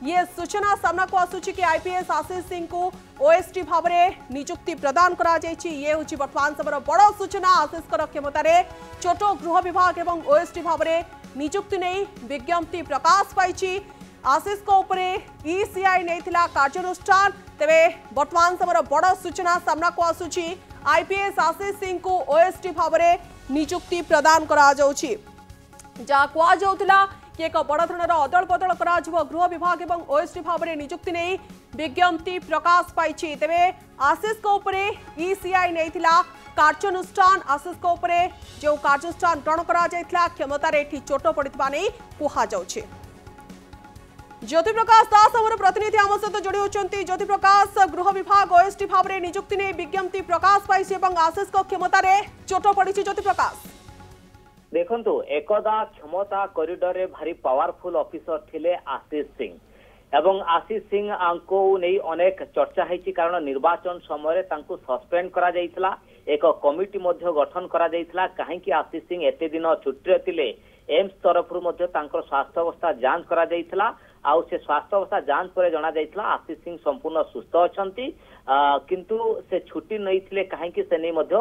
ये सूचना सामना को आसुची कि आईपीएस आशीष सिंह को ओएसडी भाव में नियुक्ति प्रदान करा जायछि। ये होची वर्तमान समय बड़ सूचना। आशीष क्षमतार छोट गृह विभाग और ओएसडी भाव में नियुक्ति नहीं विज्ञप्ति प्रकाश पाई। आशीष को उपरे ईसीआई नैथिला कार्यानुष्ठान। तेबे वर्तमान समय बड़ सूचना सामना को आसुची आईपीएस आशीष सिंह को ओएसडी भाव में नियुक्ति प्रदान करा जाउछि। जहाँ कहुला कि एक बड़ धरण अदल बदल गृह विभाग और ओएसडी भाव में नियुक्ति नहीं विज्ञप्ति प्रकाश पाई। तेबे आशीष को उपरे ईसीआई नैथिला कार्यानुष्ठान। आशीष को उपरे जो कार्यानुष्ठान ग्रहण करा जायथिला क्षमतार एठी चोट पड़ितबा नै कुहा जाउछि। ज्योति प्रकाश दास आम प्रतिनिधि आम सहित जोड़ी होती। ज्योति प्रकाश गृह विभाग ओएसडी भाव में नियुक्ति नहीं विज्ञप्ति प्रकाश पाई आशीष को क्षमतार चोट पड़ी। ज्योति प्रकाश देखंतु एकदा क्षमता कॉरिडोर रे भारी पावरफुल ऑफिसर थिले आशीष सिंह एवं आशीष सिंह को नहीं अनेक चर्चा है कारण निर्वाचन समय तांको सस्पेंड करा जायतिला। एक कमिटी मध्य गठन करा जायतिला कहीं आशीष सिंह एते दिन छुट्टी थिले। एम्स तरफ स्वास्थ्य अवस्था जांच करा जायतिला। आउ से स्वास्थ्य अवस्था जांच पर जना जायतिला आशीष सिंह संपूर्ण सुस्थ अछंती किंतु से छुट्टी नहीं थिले कहीं से नहीं मध्य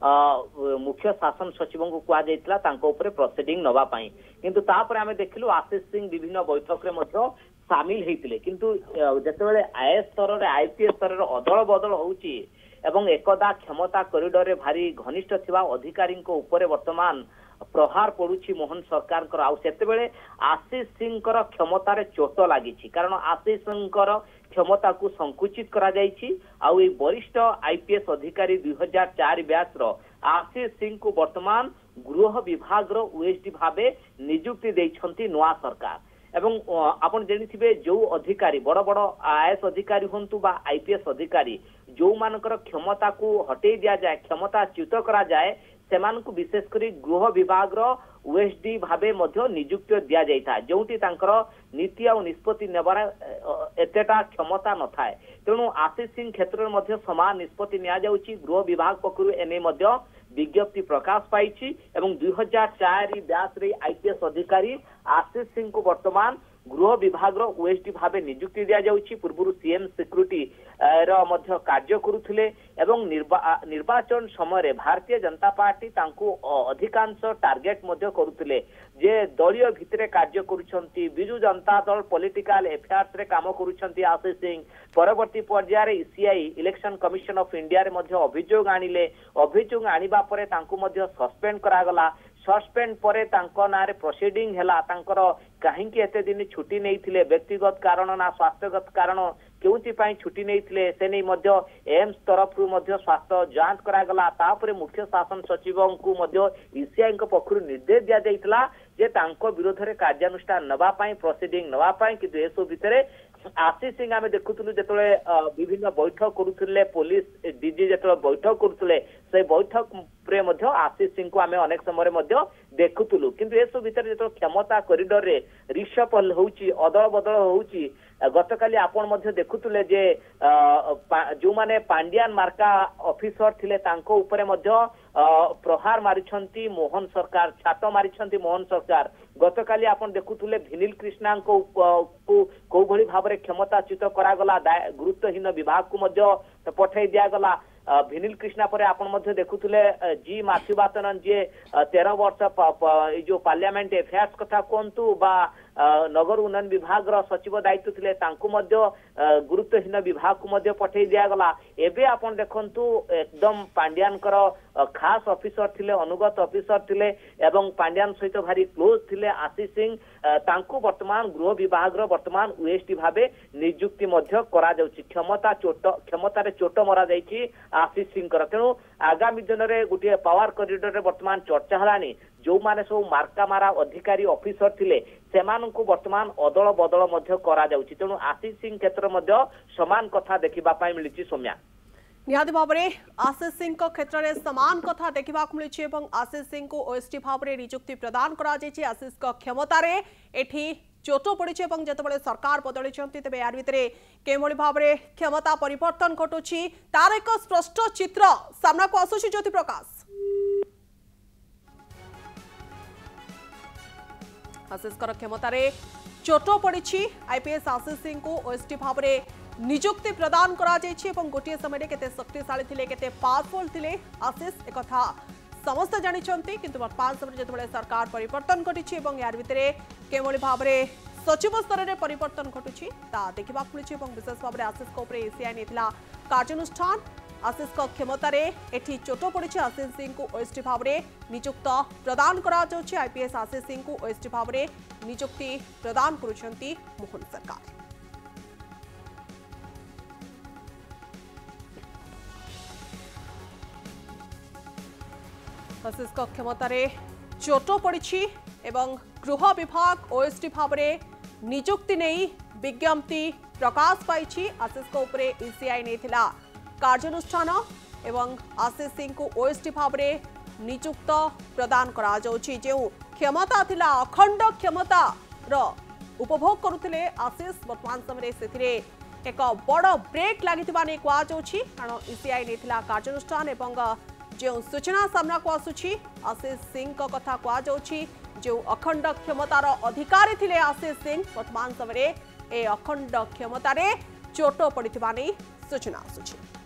मुख्य शासन सचिव को कहा जायतिला तांको ऊपर प्रोसीडिंग नवा पाई। किंतु तापर आमे देखिलु आशीष सिंह विभिन्न बैठक रे मध्य सामिल हेतिले किंतु जेतेबेले आईएएस स्तर रे आईपीएस स्तर रे अदल बदल होउची एवं एकदा क्षमता कॉरिडोर रे भारी घनिष्ठ थिबा अधिकारी को ऊपर वर्तमान प्रहार पड़ुछि मोहन सरकार आउ सेतेबेले आशीष सिंह क्षमतार चोट लगी कारण आशीष सिंह क्षमता को संकुचित करा जायछि। आउ ए वरिष्ठ आईपीएस अधिकारी 2004 बैच रो आशीष सिंह को वर्तमान गृह विभाग रो ओएसडी भाबे नियुक्ति दैछंती नुआ सरकार। एवं आपण जानिथिबे जो अधिकारी बड़ बड़ आईएएस अधिकारी हंतु बा आईपीएस अधिकारी जो मानकर क्षमता को हटै दिया जाए क्षमता च्युत करा जाए सेमानकु विशेषकर गृह विभाग रो ओएसडी भाबे मध्य नियुक्ति दिया जायता जोंटी तांकर नीति और निष्पत्ति नेबार एतेटा क्षमता न थाए। तेणु आशीष सिंह क्षेत्र में मध्य समान निष्पत्ति निया जाउची। गृह विभाग पक्षरु एने मध्य विज्ञप्ति प्रकाश पाई एवं 2004 बैच रे आईपीएस अधिकारी आशीष सिंह को वर्तमान गृह विभाग रो ओएसडी भाबे नियुक्ति दिया जाउची। पूर्व सीएम सिक्यूरिटी रो मध्य कार्य करुथिले एवं निर्वाचन समय भारतीय जनता पार्टी तांको अधिकांश टार्गेट मध्य करुथिले जे दलीय भितरे कार्य करुछंती। बिजू जनता दल पॉलिटिकल अफेयर्स रे काम करुछंती आशीष सिंह। परवर्ती पर्यायर ECI election commission of India रे मध्य अभियोग आनिले। अभियोग आनिबा परे तांको मध्य सस्पेंड करागला। सस्पेंड परे तांको नारे प्रोसीडिंग हैला तांकर कहीं एते दिन छुट्टी नहीं थिले व्यक्तिगत कारण ना स्वास्थ्यगत कारण केउति पाई छुट्टी नहीं थिले से नहीं मध्य एम्स तरफ मध्य स्वास्थ्य जांच करागला। तापरे मुख्य शासन सचिव को मध्य ईसीआई को पक्षरु निर्देश दिया जायतिला जे तांको विरोध रे कार्यानुष्ठान नवा पाई प्रोसीडिंग नवा पाई किंतु एसो भितरे आशीष सिंह आमे देखुथुलु जेतले विभिन्न बैठक करुथिले पुलिस डीजी जेतले बैठक करुथिले से बैठक रे मध्य आशीष सिंह को आमे अनेक समय मध्य देखुथुलु किंतु एसो भितरे जेतो क्षमता कॉरिडोर रे रिशपल होउची अदल बदल होउची। गतकाली आपण मध्य देखुथुले जे जो माने पांड्यान मार्का ऑफिसर थिले तांको ऊपर मध्य प्रहार मारिछंती मोहन सरकार छात मारिछंती मोहन सरकार। गतकाली आपण देखुथुले भिनिल कृष्णा को भली भाव रे क्षमताच्युत करागला गुरुत्वहीन विभाग को मध्य पठाई दिया गला। भिनिल कृष्णा पर आपण मध्य देखुथुले जी माथ्यू बातनन जे 13 वर्ष जो पार्लियामेंट अफेयर्स कथा कोंतु बा नगर उन्नयन विभाग रो सचिव दायित्व थिले तांको मध्य गुरुत्वहीन विभाग को मध्य पठाई दिया गला। एबे आपण देखंतु एकदम पांड्यान कर खास ऑफिसर थिले अनुगत ऑफिसर थिले एवं पांड्यान सहित भारी क्लोज थिले आशीष सिंह तांको वर्तमान गृह विभाग रो वर्तमान ओएसडी भाबे नियुक्ति मध्य करा जाउची। क्षमतारे चोट मरा जाइची आशीष सिंह कर। तेणु आगामी दिन में गोटे पावर कॉरिडोर रे वर्तमान चर्चा हलानी जो माने सब मार्का मारा अधिकारी ऑफिसर थिले सेमानंकु वर्तमान अदल बदल मध्य करा जाउची। तेणु आशीष सिंह क्षेत्र मध्य समान कथा देखिबा पाई मिलिची। सौम्या निहाती भाव में आशीष सिंह क्षेत्र में समान कथा देखा मिली आशीष सिंह को ओएसडी भाव में नियुक्ति प्रदान करा जायछि। आशीष क्षमतार एठी चोट पड़ी जिते सरकार बदली तेज यार भितर के भाव में क्षमता परिवर्तन घटुची तार एक स्पष्ट चित्र सामना को आसुची। ज्योति प्रकाश आशीष क्षमतार चोट पड़ी आईपीएस आशीष सिंह को ओएसडी भाव में नियुक्ति प्रदान करा गोटे समय केते शक्तिशाली थे केते पावरफुल थे आशीष एक समस्त जानते किंतु वर्तमान समय जो सरकार परिवर्तन करी यार भितर केवल भाव में सचिव स्तर में परिवर्तन घटुची देखा मिली विशेष भाव में आशीष एसीआई नहीं कार्यानुष्ठान आशीष क्षमतार एटी चोट पड़ी आशीष सिंह को ओएसडी भाव में नियुक्त प्रदान करा आईपीएस आशीष सिंह को ओएसडी भाव में नियुक्ति प्रदान करुछंती मोहन सरकार। आशीष क्षमतार चोट पड़ी एवं गृह विभाग ओएसडी भाव में नियुक्ति नहीं विज्ञप्ति प्रकाश पाई आशीष ईसीआई नहीं कार्यानुष्ठान एवं आशीष सिंह को ओएसडी भाव में नियुक्त प्रदान करा जो क्षमता थिला अखंड क्षमता उपभोग करुले आशीष वर्तमान समय से एक बड़ ब्रेक लगी कारण ईसीआई नहीं कार्यानुष्ठान एवं जो सूचना सामना को आसुची आशीष सिंह कथा कहुच्छी जो अखंड क्षमतार अधिकारी थिले आशीष सिंह वर्तमान समय ए अखंड क्षमतार चोट पड़ी सूचना आसुची।